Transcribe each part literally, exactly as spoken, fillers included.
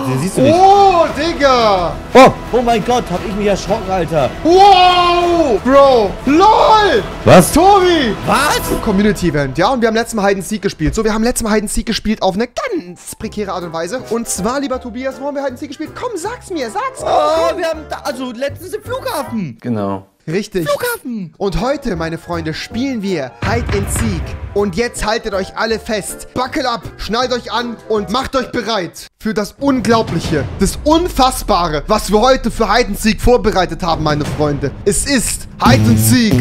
Siehst du nicht? Oh, Digga! Oh, oh mein Gott, hab ich mich erschrocken, Alter. Wow! Bro! LOL! Was? Tobi! Was? Community-Event, ja, und wir haben letztes Mal Hide and Seek gespielt. So, wir haben letztes Mal Hide and Seek gespielt auf eine ganz prekäre Art und Weise. Und zwar, lieber Tobias, wo haben wir Hide and Seek gespielt? Komm, sag's mir, sag's mir. Oh, wir haben da, also letztens im Flughafen. Genau. Richtig. Flughafen. Und heute, meine Freunde, spielen wir Hide and Seek. Und jetzt haltet euch alle fest. Buckle up, schnallt euch an und macht euch bereit für das Unglaubliche, das Unfassbare, was wir heute für Hide and Seek vorbereitet haben, meine Freunde. Es ist Hide and Seek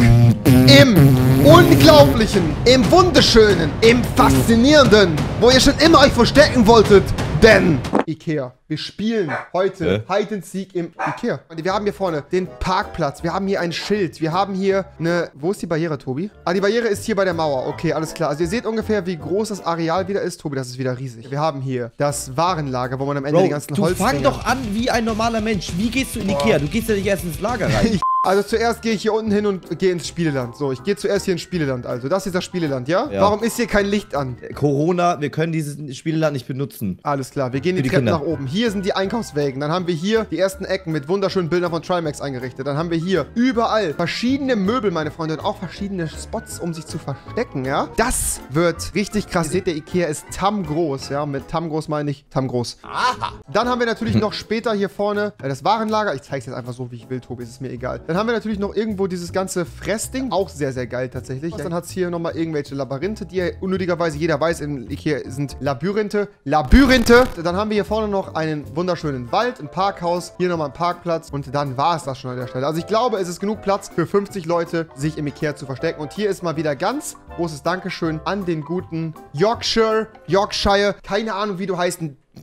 im Unglaublichen, im Wunderschönen, im Faszinierenden, wo ihr schon immer euch verstecken wolltet. Denn Ikea. Wir spielen heute äh? Hide and Seek im Ikea. Und wir haben hier vorne den Parkplatz. Wir haben hier ein Schild. Wir haben hier eine... Wo ist die Barriere, Tobi? Ah, die Barriere ist hier bei der Mauer. Okay, alles klar. Also ihr seht ungefähr, wie groß das Areal wieder ist. Tobi, das ist wieder riesig. Wir haben hier das Warenlager, wo man am Ende Bro, die ganzen du Holz... fang doch an wie ein normaler Mensch. Wie gehst du in Ikea? Du gehst ja nicht erst ins Lager rein. Also zuerst gehe ich hier unten hin und gehe ins Spieleland. So, ich gehe zuerst hier ins Spieleland. Also, das ist das Spieleland, ja? Ja. Warum ist hier kein Licht an? Corona, wir können dieses Spielland nicht benutzen. Alles klar, wir gehen die, die Treppen Kinder. nach oben. Hier sind die Einkaufswägen. Dann haben wir hier die ersten Ecken mit wunderschönen Bildern von Trimax eingerichtet. Dann haben wir hier überall verschiedene Möbel, meine Freunde, und auch verschiedene Spots, um sich zu verstecken, ja? Das wird richtig krass. Ihr seht, der Ikea ist tammgroß, ja? Mit tammgroß meine ich tammgroß. Aha. Dann haben wir natürlich noch später hier vorne äh, das Warenlager. Ich zeige es jetzt einfach so, wie ich will, Tobi. Es ist mir egal. Dann haben wir natürlich noch irgendwo dieses ganze Fressding. Auch sehr, sehr geil tatsächlich. Dann hat es hier nochmal irgendwelche Labyrinthe, die ja unnötigerweise jeder weiß, in Ikea sind Labyrinthe. Labyrinthe. Dann haben wir hier vorne noch einen wunderschönen Wald, ein Parkhaus, hier nochmal ein Parkplatz und dann war es das schon an der Stelle. Also ich glaube, es ist genug Platz für fünfzig Leute, sich im Ikea zu verstecken. Und hier ist mal wieder ganz großes Dankeschön an den guten Yorkshire, Yorkshire, keine Ahnung, wie du heißt,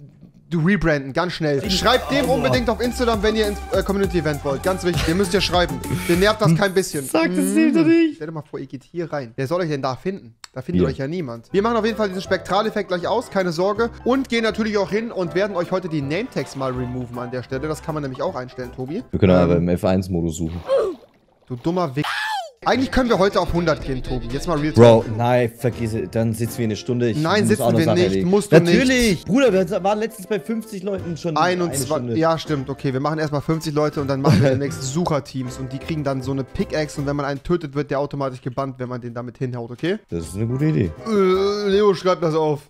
du rebranden, ganz schnell. Schreibt dem unbedingt auf Instagram, wenn ihr ins äh, Community-Event wollt. Ganz wichtig, ihr müsst ja schreiben. Den nervt das kein bisschen. Sag das ihm doch nicht. Stell dir mal vor, ihr geht hier rein. Wer soll euch denn da finden? Da findet Ja. euch ja niemand. Wir machen auf jeden Fall diesen Spektraleffekt gleich aus, keine Sorge. Und gehen natürlich auch hin und werden euch heute die Name-Tags mal removen an der Stelle. Das kann man nämlich auch einstellen, Tobi. Wir können Ähm, aber im F eins Modus suchen. Du dummer Wick. Eigentlich können wir heute auf hundert gehen, Tobi. Jetzt mal real Bro, nein, vergiss es. Dann sitzen wir eine Stunde. Ich Nein, muss sitzen auch noch wir Sachen nicht. erledigen. Musst du Natürlich. nicht. Bruder, wir waren letztens bei fünfzig Leuten schon einundzwanzig. eine Stunde. Ja, stimmt. Okay, wir machen erstmal fünfzig Leute und dann machen wir demnächst Sucherteams. Und die kriegen dann so eine Pickaxe und wenn man einen tötet, wird der automatisch gebannt, wenn man den damit hinhaut, okay? Das ist eine gute Idee. Äh, Leo, schreib das auf.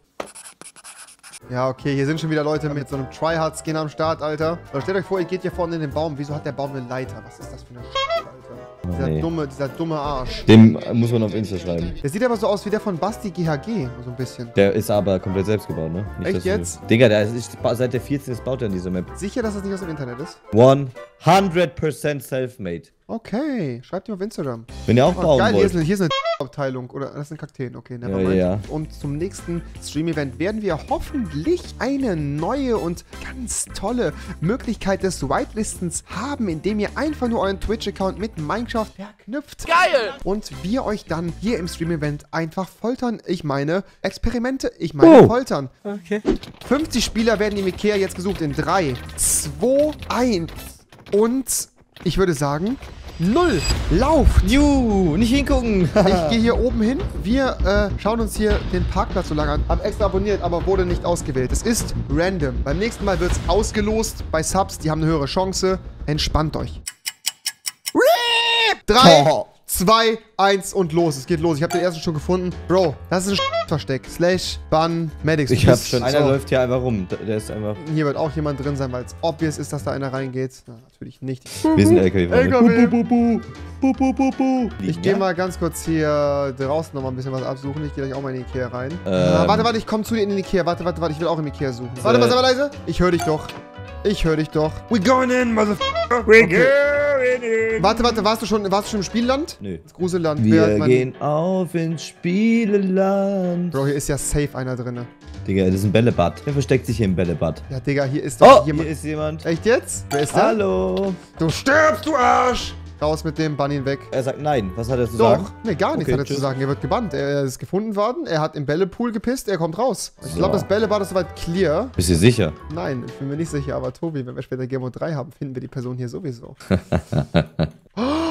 Ja, okay, hier sind schon wieder Leute mit so einem Tryhard-Skin am Start, Alter. Aber stellt euch vor, ihr geht hier vorne in den Baum. Wieso hat der Baum eine Leiter? Was ist das für eine Scheiße, Alter? Dieser Nee. dumme, dieser dumme Arsch. Dem muss man auf Insta schreiben. Der sieht aber so aus wie der von Basti G H G, so ein bisschen. Der ist aber komplett selbst gebaut, ne? Nicht, Echt dass du- jetzt? Digga, der ist, seit der vierzehn ist, baut er in dieser Map. Sicher, dass das nicht aus dem Internet ist? hundert Prozent self-made. Okay, schreibt ihm auf Instagram. Wenn ihr auch Oh, bauen geil, hier wollt. ist eine, hier ist eine Abteilung. Oder das sind Kakteen. Okay, nevermind. Ja, ja. Und zum nächsten Stream-Event werden wir hoffentlich eine neue und ganz tolle Möglichkeit des Whitelistens haben, indem ihr einfach nur euren Twitch-Account mit Minecraft verknüpft. Geil! Und wir euch dann hier im Stream-Event einfach foltern. Ich meine Experimente, ich meine Oh. foltern. Okay. fünfzig Spieler werden im Ikea jetzt gesucht in drei, zwei, eins und ich würde sagen, null. Lauft! Ju, nicht hingucken. Ich gehe hier oben hin. Wir äh, schauen uns hier den Parkplatz so lange an. Hab extra abonniert, aber wurde nicht ausgewählt. Es ist random. Beim nächsten Mal wird es ausgelost bei Subs. Die haben eine höhere Chance. Entspannt euch. Drei, Oh. zwei, eins und los. Es geht los. Ich habe den ersten schon gefunden. Bro, das ist ein Versteck. Slash, Ban, Medics. Ich Du hab bist- schon. Einer so. läuft hier einfach rum. Der ist einfach. Hier wird auch jemand drin sein, weil es obvious ist, dass da einer reingeht. Na, natürlich nicht. Wir sind L K W. L K W. Bu, bu, bu, bu, bu, bu, bu. Ich gehe mal ganz kurz hier draußen noch mal ein bisschen was absuchen. Ich gehe gleich auch mal in den Ikea rein. Ähm. Ah, warte, warte, ich komme zu dir in den Ikea. Warte, warte, warte, ich will auch im Ikea suchen. Warte mal, sei mal leise. Ich höre dich doch. Ich höre dich doch. We going in, motherfucker. We okay. going in. Warte, warte, warst du schon, warst du schon im Spielland? Nö. Das Gruselland. Wer hat Wir mein- gehen auf ins Spieleland. Bro, hier ist ja safe einer drinne. Digga, das ist ein Bällebad. Der versteckt sich hier im Bällebad. Ja, Digga, hier ist Oh, doch hier jemand. ist jemand. Echt jetzt? Wer ist der? Hallo. Du stirbst, du Arsch! Raus mit dem, bann ihn weg. Er sagt nein. Was hat er zu Doch, sagen? nee, gar nichts Okay, hat er zu tschüss. sagen. Er wird gebannt. Er ist gefunden worden. Er hat im Bällepool gepisst. Er kommt raus. Ich So. glaube, das Bällebad ist soweit clear. Bist du sicher? Nein, ich bin mir nicht sicher. Aber Tobi, wenn wir später Game Mode drei haben, finden wir die Person hier sowieso. Oh,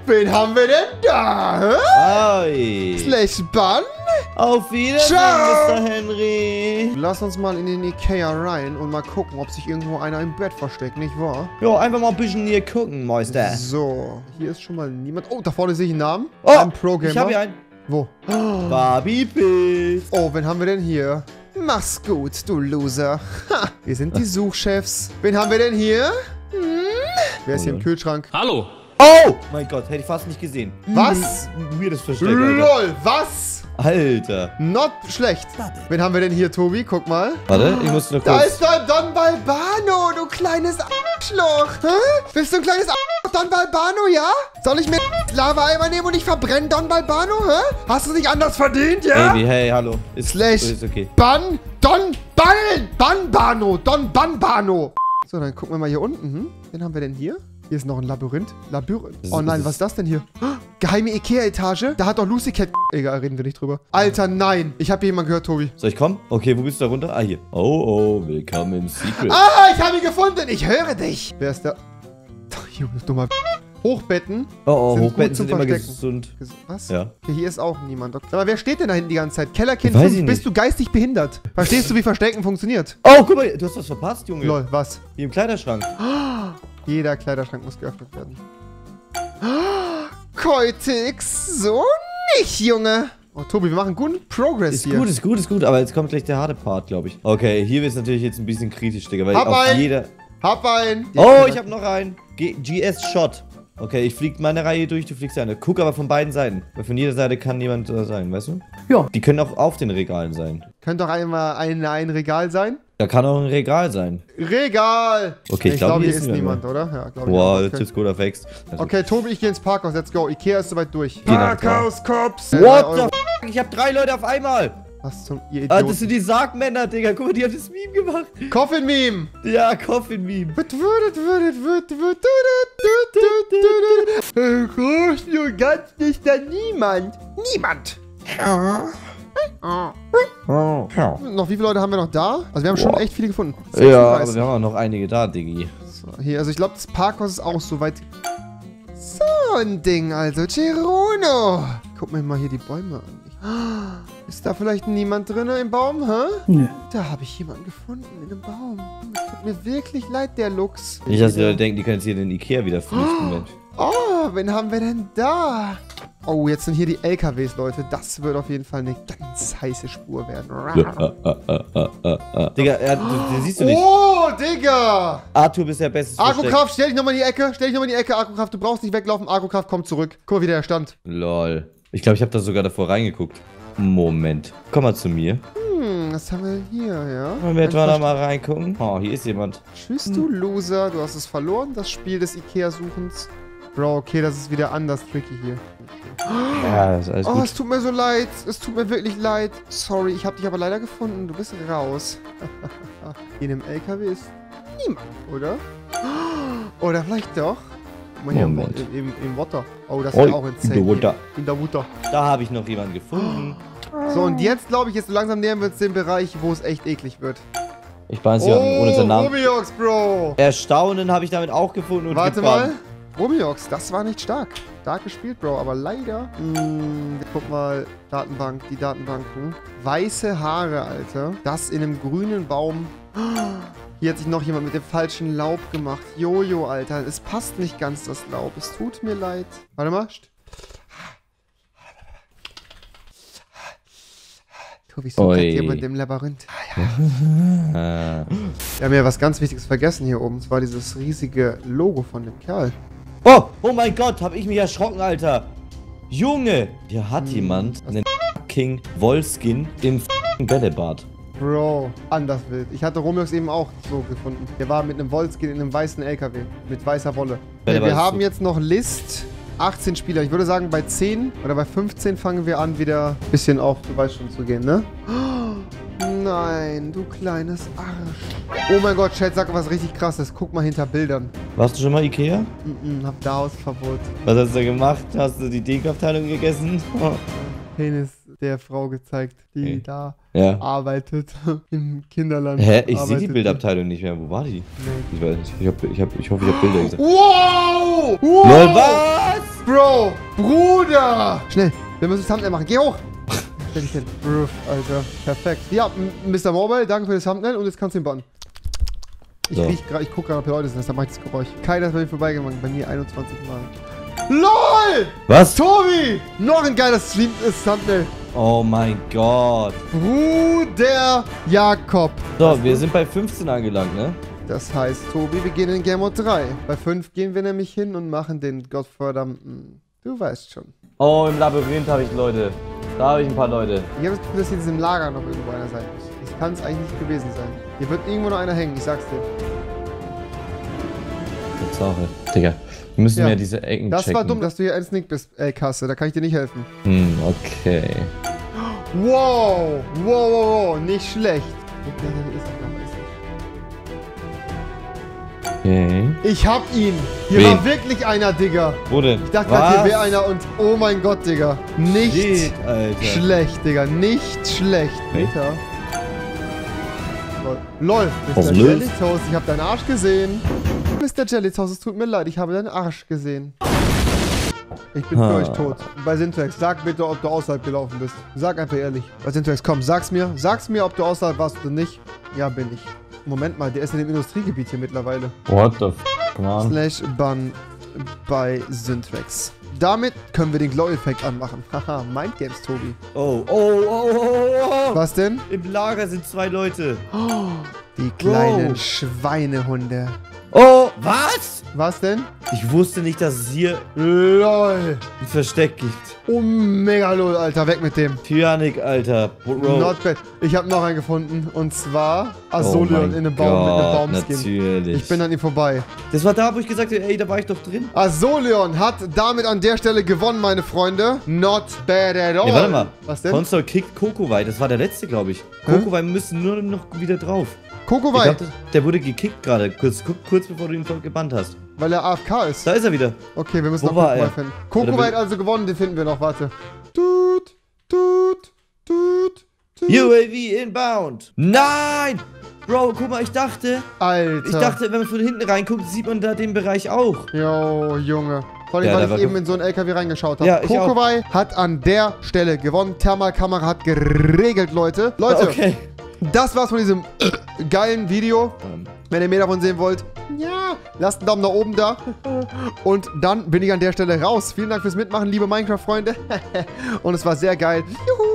wen haben wir denn da? Hä? Hi. Slash Bun? Auf Wiedersehen, Ciao. Mister Henry. Lass uns mal in den Ikea rein und mal gucken, ob sich irgendwo einer im Bett versteckt, nicht wahr? Jo, einfach mal ein bisschen hier gucken, Meister. So, hier ist schon mal niemand. Oh, da vorne sehe ich einen Namen. Oh, Ein Pro-Gamer. ich habe hier einen. Wo? Barbie Pilz. Oh, wen haben wir denn hier? Mach's gut, du Loser. Ha, wir sind die Suchchefs. Wen haben wir denn hier? Hm? Wer ist hier im Kühlschrank? Hallo. Oh! Mein Gott, hätte ich fast nicht gesehen. Was? Weirdes Versteck, Alter. LOL, was? Alter. Not schlecht. Wen haben wir denn hier, Tobi? Guck mal. Warte, ich muss noch Da kurz... ist der Don Balbano, du kleines Arschloch. Hä? Bist du ein kleines Arschloch, Don Balbano, ja? Soll ich mir Lava-Eimer nehmen und ich verbrenne Don Balbano, hä? Hast du nicht anders verdient, ja? Baby, hey, hallo. Ist, Slash. ist okay. Ban, Don, Ban, Banbano, Don Banbano. So, dann gucken wir mal hier unten. Hm? Wen haben wir denn hier? Hier ist noch ein Labyrinth. Labyrinth. Oh nein, was ist das denn hier? Geheime Ikea-Etage? Da hat doch Lucy Cat... Egal, reden wir nicht drüber. Alter, nein. Ich habe hier jemanden gehört, Tobi. Soll ich kommen? Okay, wo bist du da runter? Ah, hier. Oh, oh, willkommen im Secret. Ah, ich habe ihn gefunden. Ich höre dich. Wer ist der? Junge, dummer... Hochbetten. Oh, oh, sind Hochbetten gut zum sind immer Verstecken. gesund. Ges- Was? Ja. Okay, hier ist auch niemand. Okay. Aber wer steht denn da hinten die ganze Zeit? Kellerkind Weiß fünf, ich bist nicht. du geistig behindert? Verstehst du, wie Verstecken funktioniert? Oh, guck mal, du hast was verpasst, Junge. Lol, was? Hier im Kleiderschrank. Jeder Kleiderschrank muss geöffnet werden. Keutix, so nicht, Junge. Oh, Tobi, wir machen guten Progress Ist hier. gut, ist gut, ist gut, aber jetzt kommt gleich der harte Part, glaube ich. Okay, hier ist natürlich jetzt ein bisschen kritisch, Digga, weil Hab auf einen. jeder... Hab einen. Oh, ich habe noch einen. G GS-Shot. Okay, ich flieg meine Reihe durch, du fliegst eine. Guck aber von beiden Seiten. Weil von jeder Seite kann jemand äh, sein, weißt du? Ja. Die können auch auf den Regalen sein. Könnte doch einmal ein, ein Regal sein. Da kann auch ein Regal sein. Regal! Okay, ich ich glaube, glaube, hier hier ist ist niemand. niemand, oder? Ja, glaube ich. Boah, auch. jetzt Okay. ist gut auf Ex. Also, Okay, Tobi, ich gehe ins Parkhaus. Let's go. Ikea ist soweit durch. Geh nach Parkhaus, Cops! What the f***? Ich hab drei Leute auf einmal. Was zum... Ihr Ah, Idioten. das sind die Sargmänner, Digga. Guck mal, die haben das Meme gemacht. Coffin-Meme! Ja, Coffin-Meme. Wird, wird, wird, wird, wird, wird, wird, groß und ganz ist da niemand. Niemand. Oh. Ja, Noch wie viele Leute haben wir noch da? Also wir haben schon Boah. echt viele gefunden. aber sechsunddreißig. wir haben auch noch einige da, Diggi. So, hier, also ich glaube, das Parkhaus ist auch soweit. So ein Ding, also. Geruno. Guck mir mal hier die Bäume an. Ist da vielleicht niemand drin im Baum, hä? Nö. Da habe ich jemanden gefunden in einem Baum. Es tut mir wirklich leid, der Lux. Nicht, dass die Leute denken, die können jetzt hier den Ikea wieder vernichten, Mensch. Oh, wen haben wir denn da? Oh, jetzt sind hier die L K Ws, Leute. Das wird auf jeden Fall eine ganz heiße Spur werden. Digga, er, du, du siehst du nicht. Oh, Digga! Arthur bist der beste Versteck. Akkukraft, stell dich nochmal in die Ecke. Stell dich nochmal in die Ecke, Akkukraft. Du brauchst nicht weglaufen. Akkukraft kommt zurück. Guck mal, wie der stand. Lol. Ich glaube, ich habe da sogar davor reingeguckt. Moment. Komm mal zu mir. Hm, was haben wir denn hier, ja? Wollen wir Ein etwa da Verste- mal reingucken? Oh, hier ist jemand. Tschüss, du Loser. Du hast es verloren, das Spiel des Ikea-Suchens. Bro, okay, das ist wieder anders tricky hier. Ja, ist alles Oh, gut. es tut mir so leid. Es tut mir wirklich leid. Sorry, ich habe dich aber leider gefunden. Du bist raus. In dem L K W ist niemand, oder? Oder vielleicht doch. Guck mal hier im, Moment. im, im, im Water. Oh, das Oh, ist auch ein in der Water. In der Water. Da habe ich noch jemanden gefunden. So, und jetzt glaube ich, jetzt so langsam nähern wir uns dem Bereich, wo es echt eklig wird. Ich weiß ja ohne seinen Oh, Namen. Romiox, Bro. Erstaunen habe ich damit auch gefunden und Warte gebannt. mal. Romiox, das war nicht stark. Stark gespielt, Bro, aber leider. Hm, guck mal, Datenbank, die Datenbanken. Weiße Haare, Alter. Das in einem grünen Baum. Hier hat sich noch jemand mit dem falschen Laub gemacht. Jojo, Alter. Es passt nicht ganz, das Laub. Es tut mir leid. Warte mal. Tobi, so Oi. jemand im Labyrinth. Äh, Wir haben ja was ganz Wichtiges vergessen hier oben. Und zwar dieses riesige Logo von dem Kerl. oh, oh mein Gott, habe ich mich erschrocken, Alter. Junge, hier hat jemand einen fucking Wollskin im fucking Bällebad. Bro, anders wild. Ich hatte Romiox eben auch so gefunden. Der war mit einem Wollskin in einem weißen L K W. Mit weißer Wolle. Ja, der Okay, wir war haben so- jetzt noch List. achtzehn Spieler. Ich würde sagen, bei zehn oder bei fünfzehn fangen wir an, wieder ein bisschen auf, du weißt schon, zu gehen, ne? Oh, nein, du kleines Arsch. Oh mein Gott, Chat, sag was richtig krasses. Guck mal hinter Bildern. Warst du schon mal Ikea? Mm -mm, hab da Hausverbot. Was hast du gemacht? Hast du die Deko-Abteilung gegessen? Oh. Penis der Frau gezeigt, die Okay. da Ja. arbeitet. Im Kinderland. Hä? Ich sehe die arbeitet. Bildabteilung nicht mehr. Wo war die? Nee. Ich weiß nicht. Ich, hab, ich, hab, ich hoffe, ich habe Bilder gesehen. Wow! wow! Lol, was? Bro! Bruder! Schnell, wir müssen das Thumbnail machen. Geh hoch! Stell dich hin. Roof, Alter. Perfekt. Ja, Mister Mobile, danke für das Thumbnail und jetzt kannst du ihn bauen. Ich So. riech gerade, ich guck gerade, ob hier Leute sind, deshalb mach ich das Geräusch. Keiner ist bei mir vorbeigegangen, bei mir einundzwanzig Mal. LOL! Was? Tobi! Noch ein geiles Stream ist Thumbnail. Oh mein Gott. Bruder Jakob. So, wir sind bei fünfzehn angelangt, ne? Das heißt, Tobi, wir gehen in Game Mode drei. Bei fünf gehen wir nämlich hin und machen den gottverdammten... Du weißt schon. Oh, im Labyrinth habe ich Leute. Da habe ich ein paar Leute. Ich habe das Gefühl, dass hier in diesem Lager noch irgendwo einer sein muss. Das kann es eigentlich nicht gewesen sein. Hier wird irgendwo noch einer hängen, ich sag's dir. Tatsache. Digga, wir müssen Ja. ja diese Ecken Das checken. war dumm, dass du hier ein Sneak bist, ey Kasse. Da kann ich dir nicht helfen. Hm, okay. Wow! Wow, wow, wow. Nicht schlecht. Hier ist er noch, ist Okay. er. Ich hab ihn. Hier Wen? war wirklich einer, Digga. Wo denn? Ich dachte gerade, hier wäre einer und... Oh mein Gott, Digga. Nicht Shit, Alter. schlecht, Digga. Nicht schlecht. Nee. Alter. Lol. Lol. Was Mister los? Jelly Toast, ich hab deinen Arsch gesehen. Mister Jelly Toast, es tut mir leid, ich habe deinen Arsch gesehen. Ich bin für Ha. euch tot. Bei Syntax, sag bitte, ob du außerhalb gelaufen bist. Sag einfach ehrlich. Bei Syntax, komm, sag's mir. Sag's mir, ob du außerhalb warst oder nicht. Ja, bin ich. Moment mal, der ist in dem Industriegebiet hier mittlerweile. What the f***, man? Slash Ban bei Syntax. Damit können wir den Glow-Effekt anmachen. Haha, Mindgames, Tobi. Oh, oh, oh, oh, oh. Was denn? Im Lager sind zwei Leute. Die kleinen Bro. Schweinehunde. Oh, was? Was denn? Ich wusste nicht, dass es hier LOL. ein Versteck gibt. Oh, mega lol, Alter. Weg mit dem. Tyrannik, Alter. Bro. Not bad. Ich habe noch einen gefunden. Und zwar Oh Azolion mein in einem Baum mit einem Gott, Baumskin. natürlich. Ich bin an ihm vorbei. Das war da, wo ich gesagt habe, ey, da war ich doch drin. Azolion hat damit an der Stelle gewonnen, meine Freunde. Not bad at all. Nee, warte mal. Was denn? Console kickt Kokowai. Das war der letzte, glaube ich. Hä? Kokowai müssen nur noch wieder drauf. Ich Kokowai, glaub, das- der wurde gekickt gerade, kurz, ku- kurz bevor du ihn gebannt hast. weil er A F K ist. Da ist er wieder. Okay, wir müssen Wo noch war Kokowai er? finden. Oder Kokowai will- hat also gewonnen, den finden wir noch. Warte. Tut, tut, tut, tut. U A V inbound. Nein! Bro, guck mal, ich dachte, Alter. ich dachte, wenn man von hinten reinguckt, sieht man da den Bereich auch. Jo, Junge. Vor allem, Ja, weil da ich war eben ge- in so einen L K W reingeschaut habe. Ja, ich auch. Kokowai hat an der Stelle gewonnen. Thermalkamera hat geregelt, Leute. Leute, Okay. das war's von diesem geilen Video. Ähm, Wenn ihr mehr davon sehen wollt, ja, lasst einen Daumen nach oben da. Und dann bin ich an der Stelle raus. Vielen Dank fürs Mitmachen, liebe Minecraft-Freunde. Und es war sehr geil. Juhu.